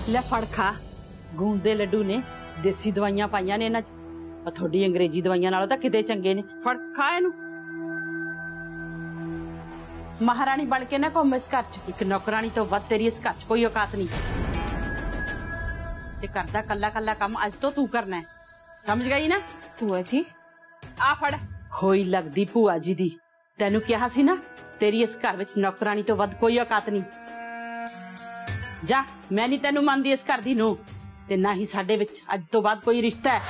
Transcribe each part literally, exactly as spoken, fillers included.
ले फड़ खा। गूंद दे लड्डू ने देसी दवाइयां पाइयां ने इन्हां च, थोड़ी अंग्रेजी दवाइयां नालों तां किते चंगे ने। फड़ खा इनू। महारानी बन के ना घुम इस घर च, एक नौकरानी तो वध तेरी इस घर च कोई औकात नहीं। ते करदा कल्ला कल्ला काम अज तो तू करना है, समझ गई ना? भूआ जी आ फड़। होई लगदी भूआ जी दी, तेनू कहा सी ना तेरी इस घर विच नौकरानी तो वध कोई औकात नहीं। जा, मैं नहीं तेनू मानदी इस घर दी नूं, ते ना ही साडे विच अज तो बाद कोई रिश्ता है।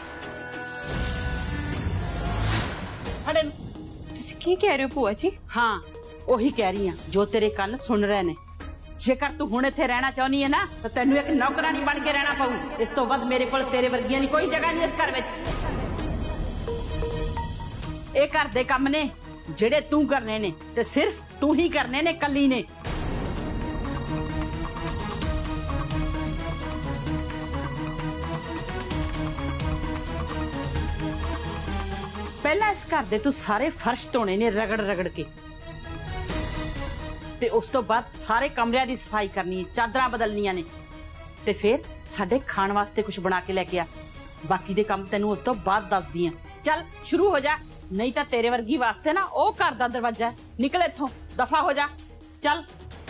फड़। तुसी की कह रहे हो भूआ जी? हाँ ओही कह रही हां जो तेरे कान सुन रहे ने। जेकर तू हुण इत्थे रहना चाहनी है ना तो तेनू एक नौकरानी बन के रहना पऊ। इस तो वध मेरे कोल तेरे वर्गियां दी कोई जगह नहीं इस घर विच। ए घर दे काम ने जेड़े तू करने ने ते सिर्फ तू ही करने ने, कली ने। पहला इस घर दे तू सारे फर्श धोने ने रगड़ रगड़ के, ते उस तो बाद सारे कमरियां दी सफाई करनी है, चादरां बदलनियां ने, ते फिर साडे खाण वास्ते कुछ बना के लेके आ। बाकी दे काम तेनू उस तो बाद दस दी। चल शुरू हो जा, नहीं तो तेरे वर्गी वास्ते ना ओ घर दा दरवाजा है। निकल इत्थों, दफा हो जा। चल।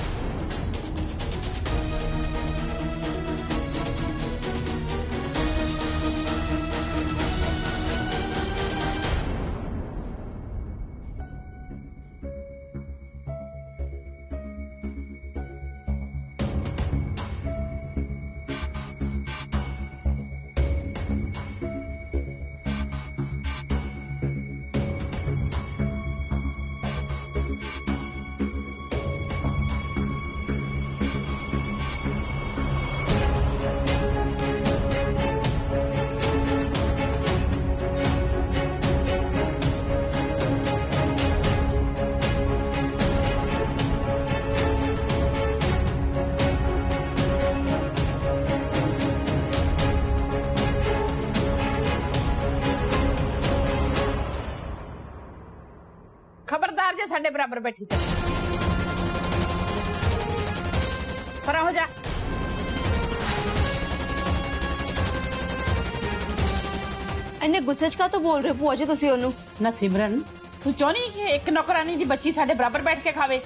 खबरदार जे साडे बराबर बैठी थे। परा हो जा। इन्ने गुस्से च का तो बोल रहे हो भूआ जी तुसी ओनू? ना सिमरन, तू चाहनी कि एक नौकरानी दी बच्ची साडे बराबर बैठ के खावे?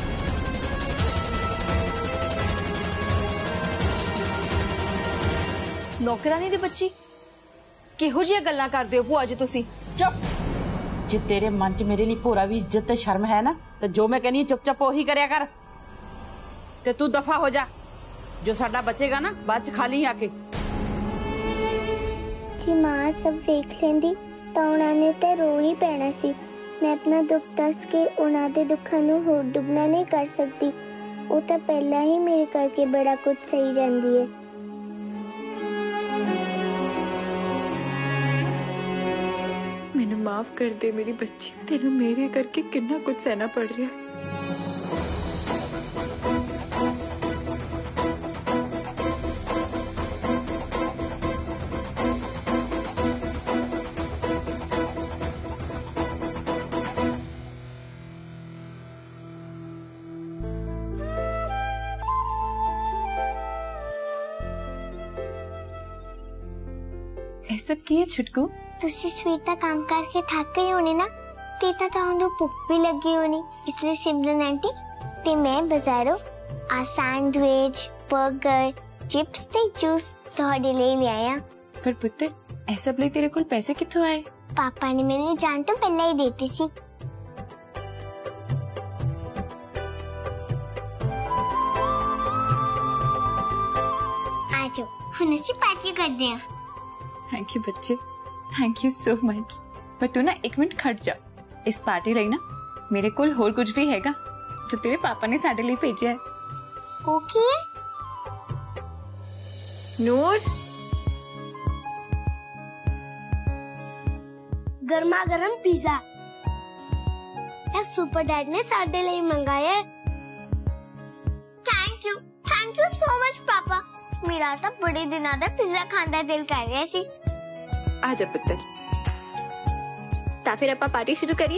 नौकरानी दी बच्ची किहो जिहियां गल्लां करदे हो भूआ जी तुसी? चुप। जे तेरे मन च मेरे लिए पूरा भी इज्जत ते शर्म है ना तो जो मैं कहनी चुपचाप वही करया कर। ते तू दफा हो जा, जो साडा बचेगा ना बाद च खा ली आके। जी मां सब देख लेंदी तो उन्होंने ते रो ही पैना सी। मैं अपना दुख दस के उन्हां दे दुखां नूं होर दुगना नहीं कर सकती। वो तो पहला ही मेरे करके बड़ा कुछ सही जांदी है। मैनू माफ कर दे मेरी बच्ची, तेनू मेरे करके कितना कुछ सहना पड़ रहा है। ऐसा की है छुटकू? तुसी स्वीट का काम करके थक गई होनी ना, तेता तो भूख भी लगी होनी, इसलिए सिमरन आंटी ते मैं बाजारों आ सैंडविच, बर्गर, चिप्स ते जूस थोड़े ले ले आया। पर पुत्र ऐसा लिए तेरे कोल पैसे कित्थों आए? पापा ने मेरी जान तो पहले ही देती सी। आजो हम इसी पार्टी कर दें। थैंक यू बच्चे, थैंक यू सो मच। पर तू ना एक मिनट खट जा, इस पार्टी ਲਈ ना मेरे कोल होर कुछ भी हैगा जो तेरे पापा ने साडे लिए भेजा है। ओके नूर, गर्मा गर्म पिज्जा यार सुपर डैड ने साडे लिए मंगाया है। Thank you, thank you so much पापा। मेरा तो बड़े दिनों दा पिज्जा खाने का दिल कर रहा सी। आजा पुत्र, ता फिर अपा पार्टी शुरू करिए।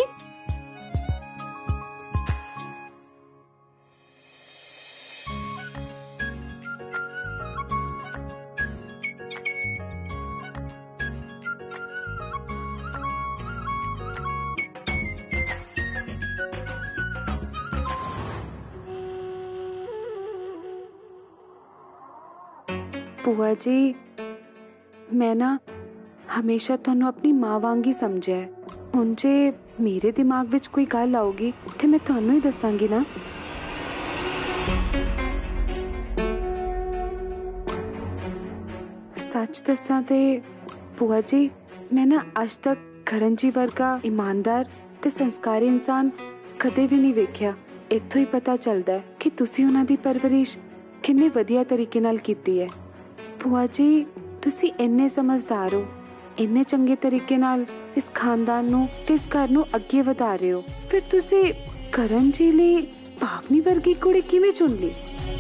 ਭੂਆ ਜੀ ਮੈਂ ਨਾ ਹਮੇਸ਼ਾ ਤੁਹਾਨੂੰ ਆਪਣੀ ਮਾਂ ਵਾਂਗ ਹੀ ਸਮਝਿਆ ਹੈ। ਹੁਣ ਜੇ ਮੇਰੇ ਦਿਮਾਗ ਵਿੱਚ ਕੋਈ ਗੱਲ ਆਊਗੀ ਤੇ ਮੈਂ ਤੁਹਾਨੂੰ ਹੀ ਦੱਸਾਂਗੀ ਨਾ। ਸੱਚ ਦੱਸਾਂ ਤੇ ਭੂਆ ਜੀ ਮੈਂ ਨਾ ਅੱਜ ਤੱਕ ਕਰਨ ਜੀ ਵਰਗਾ ਇਮਾਨਦਾਰ ਤੇ ਸੰਸਕਾਰੀ ਇਨਸਾਨ ਕਦੇ ਵੀ ਨਹੀਂ ਵੇਖਿਆ। ਇੱਥੋਂ ਹੀ ਪਤਾ ਚੱਲਦਾ ਹੈ ਕਿ ਤੁਸੀਂ ਉਹਨਾਂ ਦੀ ਪਰਵਰਿਸ਼ ਕਿੰਨੇ ਵਧੀਆ ਤਰੀਕੇ ਨਾਲ ਕੀਤੀ ਹੈ। ਭੂਆ ਜੀ ਤੁਸੀਂ ਇੰਨੇ ਸਮਝਦਾਰ ਹੋ, ਇੰਨੇ ਚੰਗੇ ਤਰੀਕੇ ਨਾਲ ਇਸ ਖਾਨਦਾਨ ਨੂੰ ਤੇ ਇਸ ਘਰ ਨੂੰ ਅੱਗੇ ਵਧਾ ਰਹੇ ਹੋ, ਫਿਰ ਤੁਸੀਂ ਕਰਨ ਜੀ ਲਈ ਭਾਵਨੀ ਵਰਗੀ ਕੁੜੀ ਕਿਵੇਂ ਚੁਣ ਲਈ?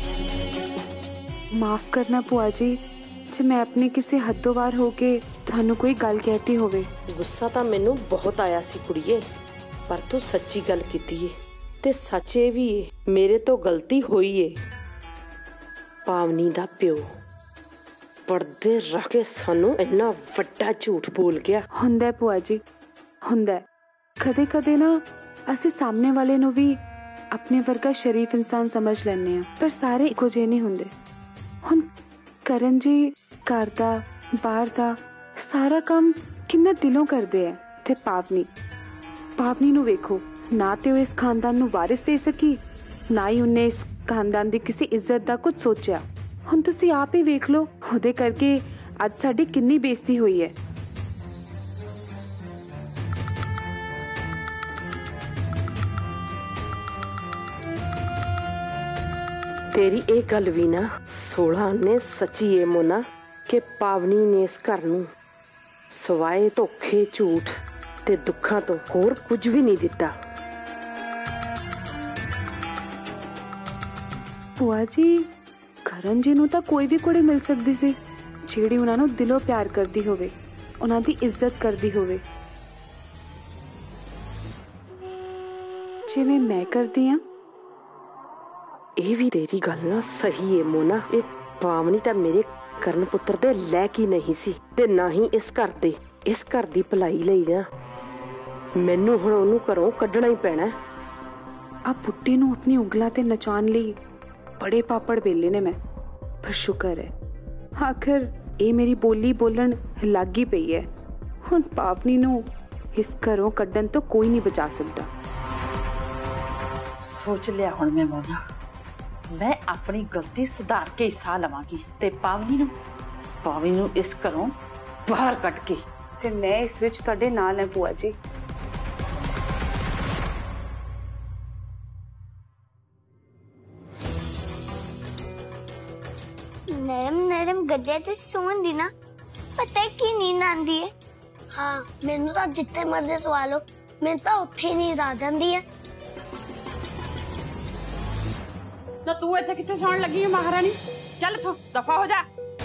ਮਾਫ ਕਰਨਾ ਭੂਆ ਜੀ ਜੇ ਮੈਂ ਆਪਣੇ ਕਿਸੇ ਹੱਦੋਂ ਬਾਹਰ ਹੋ ਕੇ ਤੁਹਾਨੂੰ ਕੋਈ ਗੱਲ ਕਹਿਤੀ ਹੋਵੇ। ਗੁੱਸਾ ਤਾਂ ਮੈਨੂੰ ਬਹੁਤ ਆਇਆ ਸੀ ਕੁੜੀਏ, ਪਰ ਤੂੰ ਸੱਚੀ ਗੱਲ ਕੀਤੀ ਏ ਤੇ ਸੱਚੇ ਵੀ ਏ, ਮੇਰੇ ਤੋਂ ਗਲਤੀ ਹੋਈ ਏ। ਪਾਵਨੀ ਦਾ ਪਿਓ ਪਰਦੇ ਰੱਖ ਕੇ ਸਾਨੂੰ ਇੰਨਾ ਵੱਡਾ ਝੂਠ ਬੋਲ ਗਿਆ। ਹੁੰਦਾ ਭੂਆ ਜੀ, ਹੁੰਦਾ ਕਦੇ ਕਦੇ ਨਾ ਅਸੀਂ ਸਾਹਮਣੇ ਵਾਲੇ ਨੂੰ ਵੀ ਆਪਣੇ ਵਰਗਾ ਸ਼ਰੀਫ ਇਨਸਾਨ ਸਮਝ ਲੈਂਦੇ ਹਾਂ, ਪਰ ਸਾਰੇ ਇੱਕੋ ਜਿਹੇ ਨਹੀਂ ਹੁੰਦੇ। ਹੁਣ ਕਰਨ ਜੀ ਘਰ ਦਾ ਬਾਹਰ ਦਾ ਸਾਰਾ ਕੰਮ ਕਿੰਨਾ ਦਿਲੋਂ ਕਰਦੇ ਹੈ ਤੇ ਪਾਵਨੀ ਪਾਵਨੀ ਨੂੰ ਵੇਖੋ, ਨਾ ਤੇ ਉਹ ਇਸ ਖਾਨਦਾਨ ਨੂੰ ਵਾਰਿਸ ਦੇ ਸਕੀ, ਨਾ ਹੀ ਉਹਨੇ ਇਸ ਖਾਨਦਾਨ ਦੀ ਕਿਸੇ ਇੱਜ਼ਤ ਦਾ ਕੁਝ ਸੋਚਿਆ। ਹੁਣ ਤੁਸੀਂ ਆਪ ਹੀ ਵੇਖ ਲਓ ਉਹਦੇ ਕਰਕੇ ਅੱਜ ਸਾਡੀ ਕਿੰਨੀ ਬੇਇੱਜ਼ਤੀ ਹੋਈ ਹੈ। ਤੇਰੀ ਇਹ ਗੱਲ ਵੀ ਨਾ ਸੋਲਾਂ ਨੇ ਸੱਚੀ ਏ ਮੋਨਾ ਕਿ ਪਾਵਨੀ ਨੇ ਇਸ ਘਰ ਨੂੰ ਸਵਾਏ ਧੋਖੇ, ਝੂਠ ਤੇ ਦੁੱਖਾਂ ਤੋਂ ਹੋਰ ਕੁਝ ਵੀ ਨਹੀਂ ਦਿੱਤਾ। ਭੂਆ ਜੀ ਕਰਨ ਜੀ ਨੂੰ ਤਾਂ ਕੋਈ ਵੀ ਕੁੜੀ ਮਿਲ ਸਕਦੀ ਸੀ ਜਿਹੜੀ ਉਹਨਾਂ ਨੂੰ ਦਿਲੋਂ ਪਿਆਰ ਕਰਦੀ ਹੋਵੇ, ਉਹਨਾਂ ਦੀ ਇੱਜ਼ਤ ਕਰਦੀ ਹੋਵੇ, ਜਿਵੇਂ ਮੈਂ ਕਰਦੀ ਹਾਂ। ਇਹ ਵੀ ਤੇਰੀ ਗੱਲ ਨਾ ਸਹੀ ਏ ਮੋਨਾ, ਇਹ ਪਾਵਨੀ ਤਾਂ ਮੇਰੇ ਕਰਨ ਪੁੱਤਰ ਦੇ ਲਾਇਕ ਹੀ ਨਹੀਂ ਸੀ ਤੇ ਨਾ ਹੀ ਇਸ ਘਰ ਦੇ। ਇਸ ਘਰ ਦੀ ਭਲਾਈ ਲਈ ਨਾ ਮੈਨੂੰ ਹੁਣ ਉਹਨੂੰ ਘਰੋਂ ਕੱਢਣਾ ਹੀ ਪੈਣਾ। ਆ ਪੁੱਟੀ ਨੂੰ ਆਪਣੀ ਉਂਗਲਾਂ ਤੇ ਨਚਾਉਣ ਲਈ ਬੜੇ ਪਾਪੜ ਵੇਲੇ ਨੇ ਮੈਂ, ਪਰ ਸ਼ੁਕਰ ਹੈ ਆਖਰ ਇਹ ਮੇਰੀ ਬੋਲੀ ਬੋਲਣ ਲੱਗ ਹੀ ਪਈ ਹੈ। ਹੁਣ ਪਾਵਨੀ ਨੂੰ ਇਸ ਘਰੋਂ ਕੱਢਣ ਤੋਂ ਕੋਈ ਨਹੀਂ ਬਚਾ ਸਕਦਾ। ਸੋਚ ਲਿਆ ਹੁਣ ਮੈਂ ਮੋਨਾ, ਮੈਂ ਆਪਣੀ ਗਲਤੀ ਸੁਧਾਰ ਕੇ ਸਾਹ ਲਵਾਂਗੀ ਤੇ ਪਾਵਨੀ ਨੂੰ ਪਾਵਨੀ ਨੂੰ ਇਸ ਘਰੋਂ ਬਾਹਰ ਕੱਢ ਕੇ। ਤੇ ਮੈਂ ਇਸ ਵਿੱਚ ਤੁਹਾਡੇ ਨਾਲ ਹਾਂ ਭੂਆ ਜੀ। नरम नरम गद्दे ते सोन दी ना पता है की नींद आंदी है। हाँ मैनू तो जिथे मर्जी सवा लो, मैनू तो उत्थे नींद आ जांदी है। ਨਾ ਤੂੰ ਇੱਥੇ ਕਿੱਥੇ ਸੌਣ ਲੱਗੀ ਹੈ ਮਹਾਰਾਣੀ? ਚੱਲ ਇੱਥੋਂ ਦਫਾ ਹੋ ਜਾ।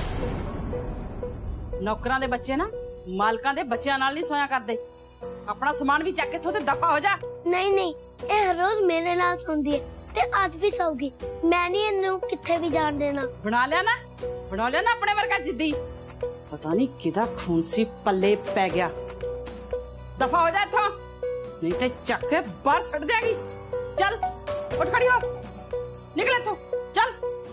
ਨੌਕਰਾਂ ਦੇ ਬੱਚੇ ਨਾ ਮਾਲਕਾਂ ਦੇ ਬੱਚਿਆਂ ਨਾਲ ਨਹੀਂ ਸੋਇਆ ਕਰਦੇ। ਆਪਣਾ ਸਮਾਨ ਵੀ ਚੱਕ ਕੇ ਇੱਥੋਂ ਤੇ ਦਫਾ ਹੋ ਜਾ। नहीं नहीं ये हर रोज मेरे नाल सोंदी है ते आज भी सोगी। मैं नहीं इन्नू किथे भी जान देना। ਬਣਾ ਲਿਆ ਨਾ ਬਣਾ ਲਿਆ ਨਾ ਆਪਣੇ ਵਰਗਾ ਜਿੱਦੀ। ਪਤਾ ਨਹੀਂ ਕਿਹਦਾ ਖੂਨ ਸੀ ਪੱਲੇ ਪੈ ਗਿਆ। ਦਫਾ ਹੋ ਜਾ ਇੱਥੋਂ ਨਹੀਂ ਤੇ ਚੱਕ ਕੇ ਬਾਹਰ ਛੱਡ ਦਿਆਂਗੀ। ਚੱਲ ਉੱਠ ਖੜੀ ਹੋ, ਨਿਕਲ ਇੱਥੋਂ ਚੱਲ।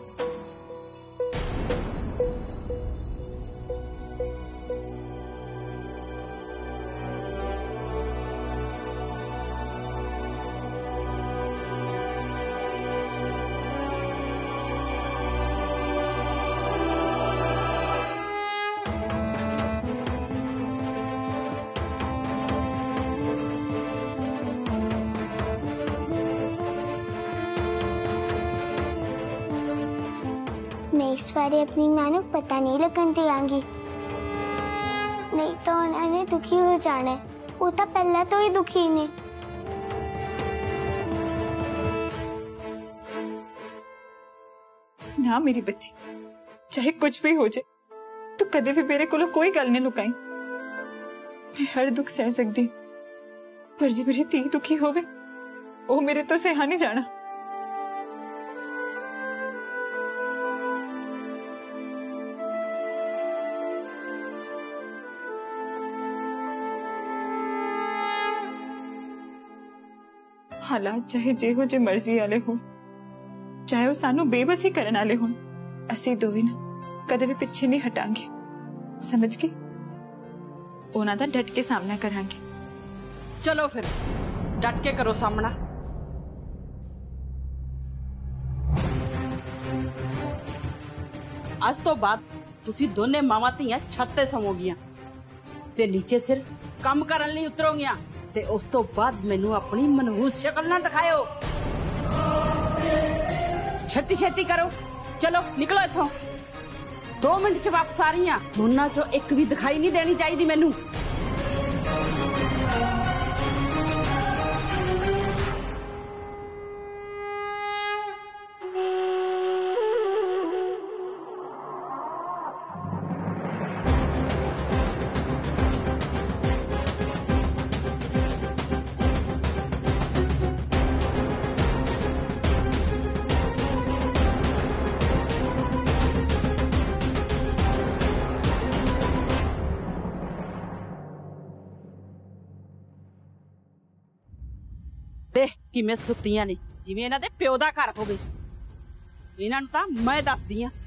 मैं इस बार अपनी मां को पता नहीं लगन देंगी, नहीं तो उन्होंने दुखी हो जाना है। वो तो पहला तो ही दुखी ने। ना मेरी बच्ची, चाहे कुछ भी हो जाए तू कदे भी मेरे को कोई गल नहीं लुकाई। मैं हर दुख सह सकती, पर जी मेरी धी दुखी होवे वो मेरे तो सहा नहीं जाना। हालात चाहे जेहो जे मर्जी वाले हो, चाहे वो सानू बेबसी करने वाले हो, असी दोवे ना कदे भी पिछे नहीं हटांगे, समझ गई? उन्हां दा डट के सामना करांगे। चलो फिर डट के करो सामना। आज तो बाद तुसी दोने मावां धीआं छत ते सवोगियां ते नीचे सिर्फ काम करन लई उतरोगियां ते उस तो बाद मैनू अपनी मनहूस शक्ल ना दिखाओ। छेती छेती करो, चलो निकलो इथों। दो मिनट च वापस आ रही हां, दोनों चो एक भी दिखाई नहीं देनी चाहिए मैनू। देख किवें सुत्तियां ने जिवें इन्हां दे प्यो दा घर होवे। इन्हां नूं तां मैं दसदी आं।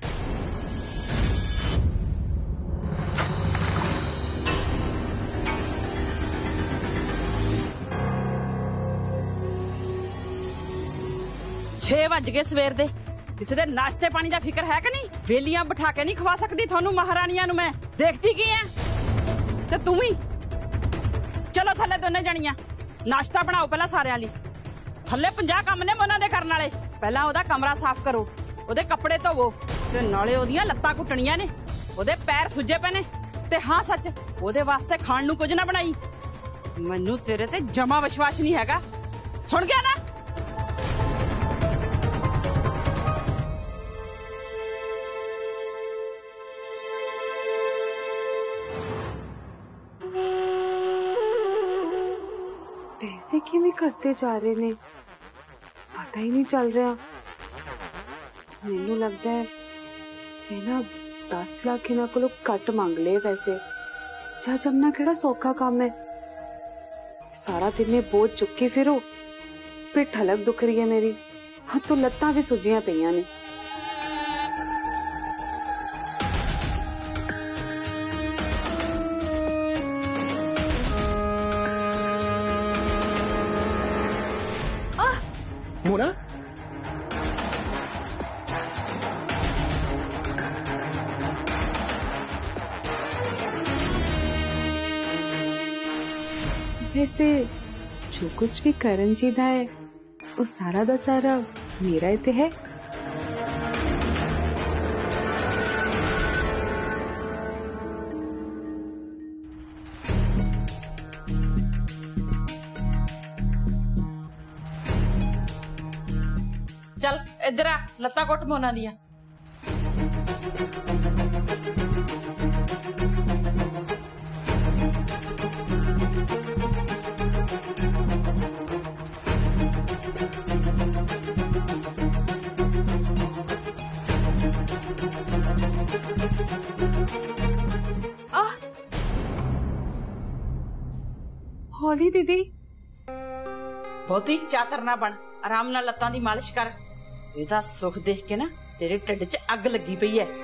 छे वज गए सवेर दे, किसी दे नाश्ते पानी दा फिक्र है कि नहीं? वेलियां बिठा के नहीं खवा सकदी थानू महारानियां नूं मैं। देखदी की है ते तू भी चलो थल्ले दोने जणियां नाश्ता बनाओ पहला सारिਆਂ ਲਈ। थल्ले पंजाह काम ने उन्हां दे करन वाले। पहला ओहदा कमरा साफ करो, ओहदे कपड़े धोवो ते नाले ओहदियां लत्तां कुटणियां ने, ओहदे पैर सुजे पे ने ते हां सच ओहदे वास्ते खाण नूं कुछ ना बनाई। मैनू तेरे ते जमा विश्वास नहीं हैगा, सुन गया ना? पैसे किवें करते जा रहे ने, पता ही नहीं चल रहा। मैनू लगता है इन्हां दस लाख इन्हां कोलों घट मंग ले पैसे। जा जमना केड़ा सौखा काम है। सारा दिन में बोझ चुके फिरो, फिर ठलक दुख रही है मेरी। हाँ तो लत्तां भी सुजियां पईयां ने। मोना, वैसे जो कुछ भी करण जी दा है वो सारा दा सारा मेरा ही ते है। चल इधर आ, लत्ता कुट मोना दिया। आह हौली दीदी, बहुती चातर ना बन, आराम नाल लत्तां दी मालिश कर। ਇਹਦਾ सुख देख के ना तेरे ढिड च अग लगी पई है।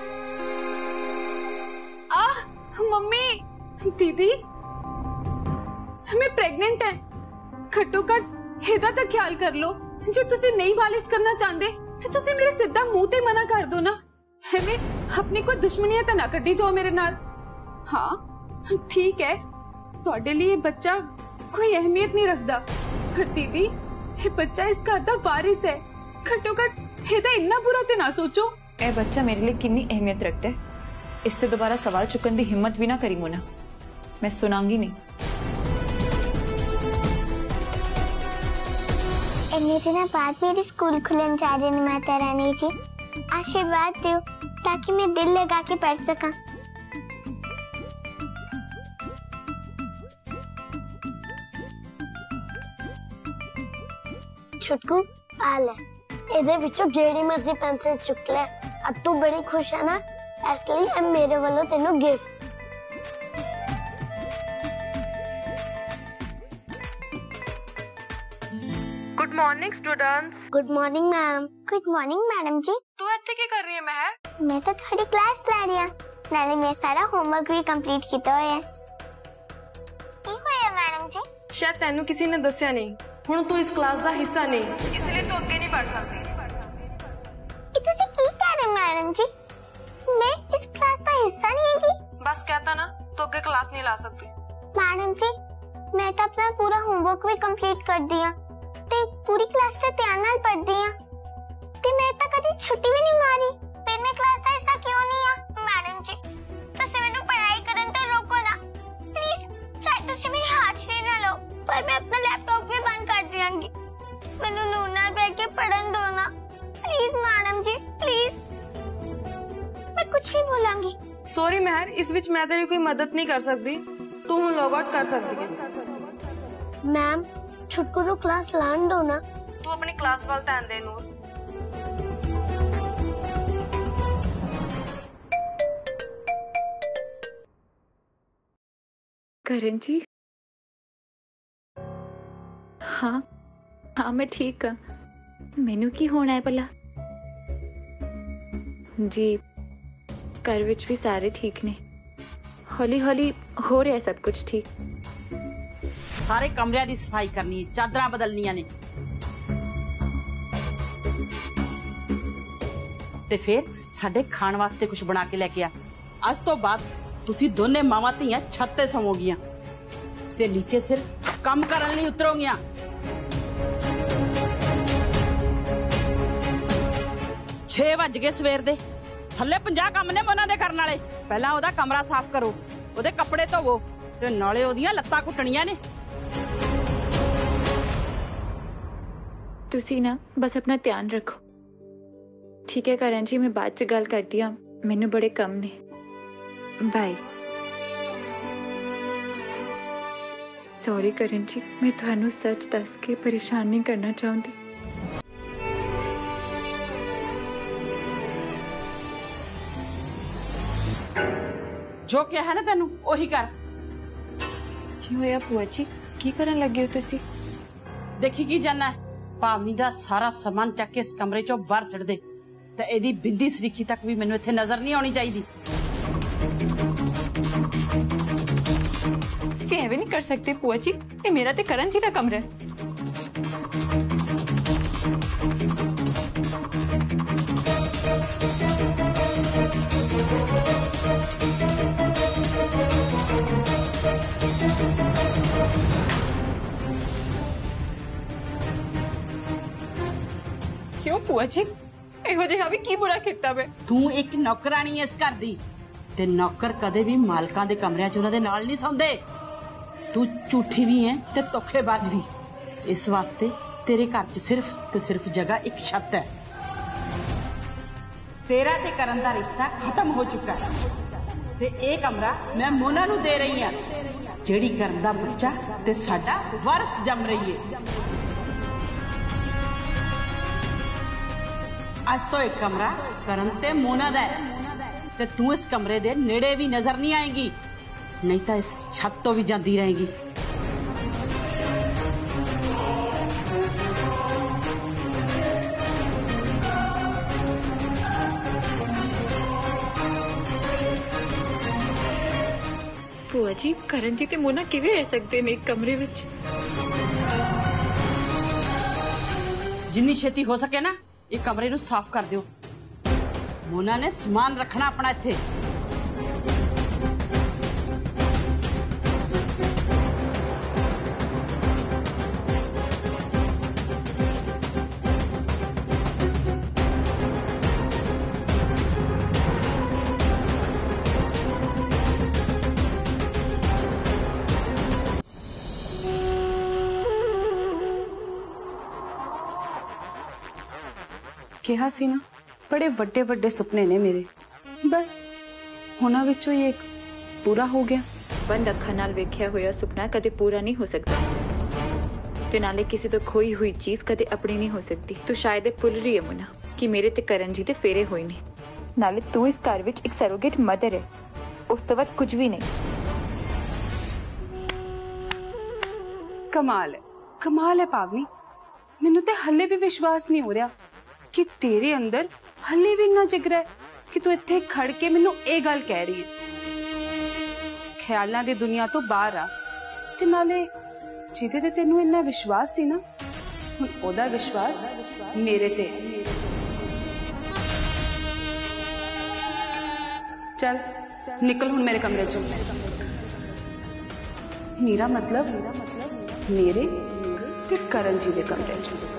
आह मम्मी, दीदी मैं प्रेग्नेंट है। घट्टो घट ਇਹਦਾ ਤਾਂ ख्याल कर लो। जे तुसी नहीं मालिश करना चाहते तो तुसी मेरे सीधा मुंह ते मना कर दो ना। हमें अपनी कोई दुश्मनियां तो ना कटी जाओ मेरे नाल। हाँ ठीक है, ਤੁਹਾਡੇ लिए बच्चा कोई अहमियत नहीं रखता, पर दीदी ये बच्चा इस घर का वारिस है। घट्टो घट ਇਹਦਾ इन्ना बुरा ते ना सोचो। ए बच्चा मेरे लिए कितनी अहमियत रखता है, इससे दोबारा सवाल चुकन की हिम्मत भी ना करी मोना। मैं सुनांगी नहीं। इतने दिनों बाद मेरे स्कूल खुलन जा रहे हैं माता रानी जी, आशीर्वाद दो ताकि मैं दिल लगा के पढ़ सका। छुटकू आ ले, ਇਹਦੇ ਵਿੱਚੋਂ ਜਿਹੜੀ ਮਰਜ਼ੀ ਪੈਨਸਿਲ ਚੁੱਕ ਲੈ। अब तू बड़ी खुश है ना, इसलिए अब मेरे वालों तेनू gift. Good morning students. Good morning ma'am. Good morning madam ji. तू इत्थे की कर रही है महर? मैं तो थोड़ी क्लास ला रही हूं, नाले मैं सारा होमवर्क भी कंप्लीट किया होया है। की होया मैडम जी? शायद तेनू किसी ने दस्या नहीं, हुण तू इस क्लास का हिस्सा नहीं, इसलिए तू अगे नहीं बढ़ सकती। कि तुसी की कह रहे मैडम जी? मैं इस क्लास का हिस्सा नहीं है। बस कहता ना, तू अगे क्लास नहीं ला सकती। मैडम जी, मैं तो अपना पूरा होमवर्क भी कंप्लीट कर दिया ते पूरी क्लास ते ध्यान नाल पढ़ दिया ते मैं तो कभी छुट्टी भी नहीं मारी। फिर मैं क्लास का हिस्सा क्यों नहीं आ? मैडम जी, तुसी मैनू पढ़ाई करन तो रोको ना प्लीज। चाहे तुसी मेरे हाथ से ना लो, पर मैं अपना लैपटॉप भी बंद कर दियांगी। मैनू नूर नाल बैठ के पढ़न दो ना प्लीज मैडम जी, प्लीज। मैं कुछ नहीं बोलांगी। सॉरी महर, इस विच मैं तेरी कोई मदद नहीं कर सकती, तू हुण लॉग आउट कर सकती है। मैम छुटकू नु क्लास लान दो ना। तू अपनी क्लास वाल ध्यान दे नूर। करण जी, हाँ हाँ मैं ठीक हाँ। मैनू की होना है भला? जी घर विच भी सारे ठीक ने, हौली हौली हो रहा है सब कुछ ठीक। सारे कमरिਆਂ ਦੀ सफाई करनी है, चादरां बदलनियां ने ते फिर साडे खाण वास्ते कुछ बना के लेके आ। अज तो बाद तुसी दोने मावां धीआं छत ते सौवोगियां ते नीचे सिर्फ काम करन लई उतरोगियां। छे वज गए सवेर दे, थल्ले पंजाह काम ने उन्हां दे करन वाले। पहलां ओहदा कमरा साफ करो, ओहदे कपड़े धोवो ते नाले ओहदियां लत्तां कुटणियां ने। तुसी ना बस अपना ध्यान रखो, ठीक है करण जी? मैं बाद च गल करती हाँ, मैनू बड़े कम ने। बाय। सॉरी करण जी, मैं तुहानू सच दस के परेशान नहीं करना चाहती। जो क्या है ना तेनू ओही कर। की होया भूआ जी, की करन लगे हो तुसी? देखी की जाना है, भावनी दा सारा सामान चक के इस कमरे चों बाहर सिट दे ते एदी बिंदी सरीखी तक भी मैनू इत्थे नजर नहीं आनी चाहिए। तुसी एवें नहीं कर सकते भूआ जी, ये मेरा ते करण जी दा कमरा है। क्यों भूआ जी, ਇਹੋ ਜਿਹਾ ਵੀ ਕੀ बुरा ਕੀਤਾ ਵੇ? तू एक नौकरानी है इस घर दी ते नौकर कदे भी मालकां दे कमरिਆਂ 'ਚ उन्हां दे नाल नहीं सौंदे। तू झूठी भी है ते धोखेबाज भी। इस वास्ते तेरे घर 'ਚ सिर्फ ते सिर्फ जगह एक छत है। तेरा ते करण दा रिश्ता खत्म हो चुका है ते ए कमरा मैं मोना नू दे रही हां, जेड़ी करण दा बच्चा ते साडा वारस जम रही है। आज तो एक कमरा करण ते मोना दा है ते तू इस कमरे दे नेड़े भी नजर नहीं आएगी, नहीं तो इस छत तो भी जाती रहेगी। भूआ जी, करण जी ते मोना किवें रह सकते ने एक कमरे विच? जिन्नी छेती हो सके ना ये कमरे नू साफ कर दियो। मोना ने समान रखना अपना इत्थे। ਕਿਹਾ ਸੀ ਨਾ, ਬੜੇ ਵੱਡੇ ਵੱਡੇ ਸੁਪਨੇ ਨੇ ਮੇਰੇ, ਬਸ ਉਹਨਾਂ ਵਿੱਚੋਂ ਹੀ ਇੱਕ ਪੂਰਾ ਹੋ ਗਿਆ। ਬੰਦ ਅੱਖਾਂ ਨਾਲ ਵੇਖਿਆ ਹੋਇਆ ਸੁਪਨਾ ਕਦੇ ਪੂਰਾ ਨਹੀਂ ਹੋ ਸਕਦਾ ਤੇ ਨਾਲੇ ਕਿਸੇ ਤੋਂ ਖੋਈ ਹੋਈ ਚੀਜ਼ ਕਦੇ ਆਪਣੀ ਨਹੀਂ ਹੋ ਸਕਦੀ। ਤੂੰ ਸ਼ਾਇਦ ਇਹ ਭੁੱਲ ਰਹੀ ਹੈ ਮੁਨਾ ਕਿ ਮੇਰੇ ਤੇ ਕਰਨ ਜੀ ਦੇ ਫੇਰੇ ਹੋਏ ਨੇ, ਨਾਲੇ ਤੂੰ ਇਸ ਘਰ ਵਿੱਚ ਇੱਕ ਸਰੋਗੇਟ ਮਦਰ ਹੈ, ਉਸ ਤੋਂ ਬਾਅਦ ਕੁਝ ਵੀ ਨਹੀਂ। कमाल है, कमाल है पावनी, मैनू ते हले भी विश्वास नहीं हो रहा कि तेरे अंदर ਹਲੇ ਵੀ ਇੰਨਾ ਜਿਗਰਾ ਹੈ ਕਿ ਤੂੰ ਇੱਥੇ ਖੜ ਕੇ ਮੈਨੂੰ ਇਹ ਗੱਲ ਕਹਿ ਰਹੀ ਹੈ। ਖਿਆਲਾਂ ਦੀ ਦੁਨੀਆ ਤੋਂ ਬਾਹਰ ਆ, ਤੇ ਨਾਲੇ ਜਿਹਦੇ ਤੇ ਤੈਨੂੰ ਇੰਨਾ ਵਿਸ਼ਵਾਸ ਸੀ ਨਾ, ਹੁਣ ਉਹਦਾ ਵਿਸ਼ਵਾਸ ਮੇਰੇ ਤੇ ਹੈ। चल निकल हुण मेरे कमरे चो। मेरा मतलब मेरे ते करण जी दे कमरे चो।